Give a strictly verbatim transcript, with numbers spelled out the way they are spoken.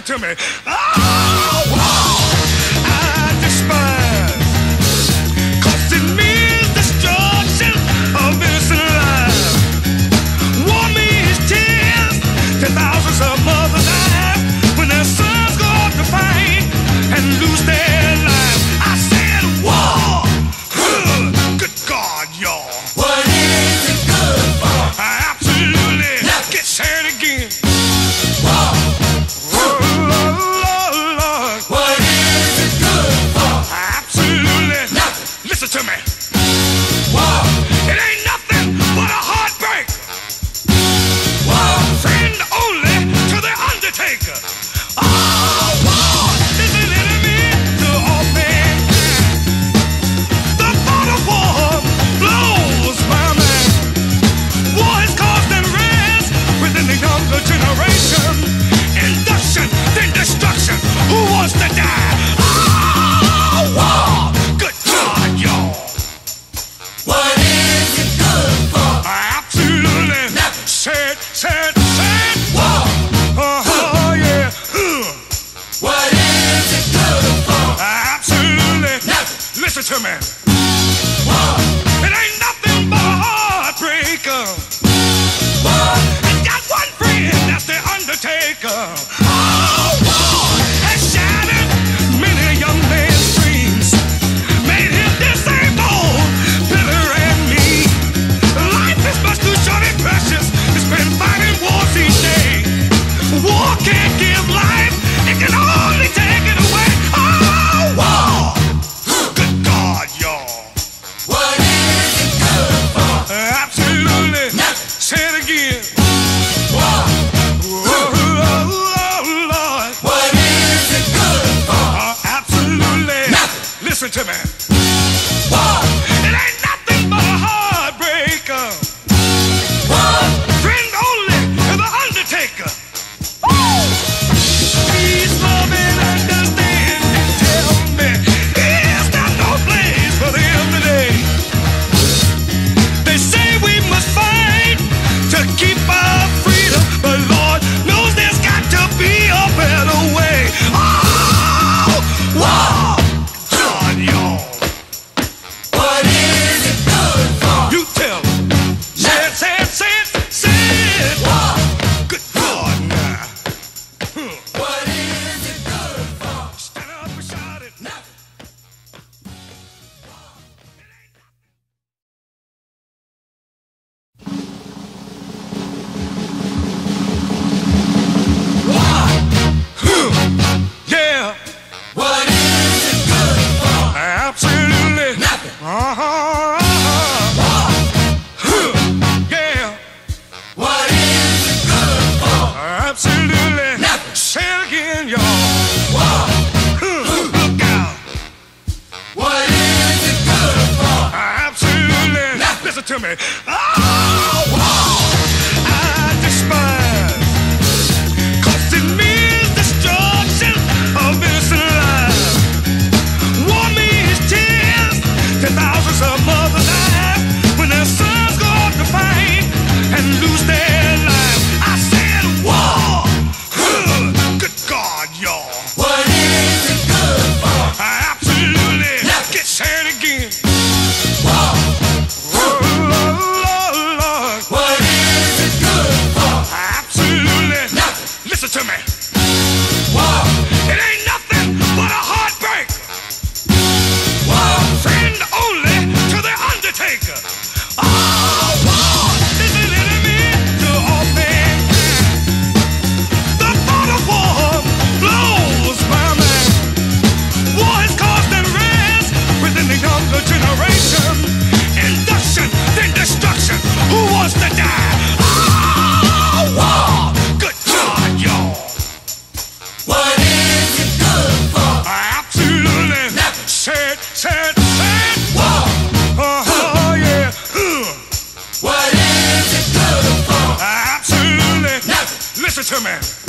listen to me. Oh, war I despise, 'cause it means destruction of innocent lives. War means tears to thousands of mothers' eyes when their sons go out to fight and lose their lives. I said war. Huh. Good God, y'all. What is it good for? Absolutely. Nothing. Get said again. War. Oh, Lord, Lord. What is it good for? Absolutely. Nothing. Listen to me. War. It ain't nothing but a heartbreak. War. Friend only to the undertaker. Oh, war is an enemy to all mankind. The thought of war blows my mind. War has caused unrest within the younger generation. Induction, then destruction. Who wants to die? Oh, war. Good God, y'all. What is it good for? Absolutely. Nothing. Said, said, said. War. Oh, yeah. Huh. What is it good for? Absolutely. Nothing. Listen to me. War. It ain't nothing but a heartbreaker. War. I got one friend, that's the undertaker. Oh, war has shattered many a young man's dreams, made him disabled, bitter and mean. Life is much too short and precious to spend fighting wars each day. War can't give life, it can only take it away. Oh, war. Good God, y'all. What is it good for? Absolutely. Nothing. Say it again. War. Oh, oh, oh, Lord. What is it good for? Uh, absolutely. Nothing. Listen to me. War. It ain't nothing but a heartbreaker. War. Friend only to the undertaker. Woo! Please love and understand and tell me, is there no place for them today? They say we must fight to keep our freedom, but Lord knows there's got to be a better way. Oh, wow, God, y'all. What is it good for? You tell them. Say it, say it, say it, say it. War. Good God, now. Huh. What is it good for? Stand up and shout it. Nothing. Yeah, What is it good for? absolutely. Nothing. Uh-huh. Huh. Yeah, What is it good for? absolutely. Nothing. Say it again, y'all. War. Huh. Look out. What is it good for? Absolutely. Nothing. Listen to me. Oh, war I despise, 'cause it means destruction of innocent lives. War means tears to thousands of mothers' eyes when their sons go out to fight and lose their lives. I said war. Huh. Good God, y'all. What is it good for? Absolutely. Nothing. Get said again. War. Oh, Lord, Lord. What is it good for? Absolutely. Nothing. Listen to me. War. It ain't nothing but a heartbreak. War. Friend only to the undertaker. Oh, war is an enemy to all mankind. The thought of war blows my mind. War has caused unrest within the younger generation. Induction, then destruction. Who wants to die? Oh, war. Good God, y'all. What is it good for? Absolutely. Nothing. Said, said, said. War. Oh, yeah. Huh. What is it good for? Absolutely. Nothing. Listen to me.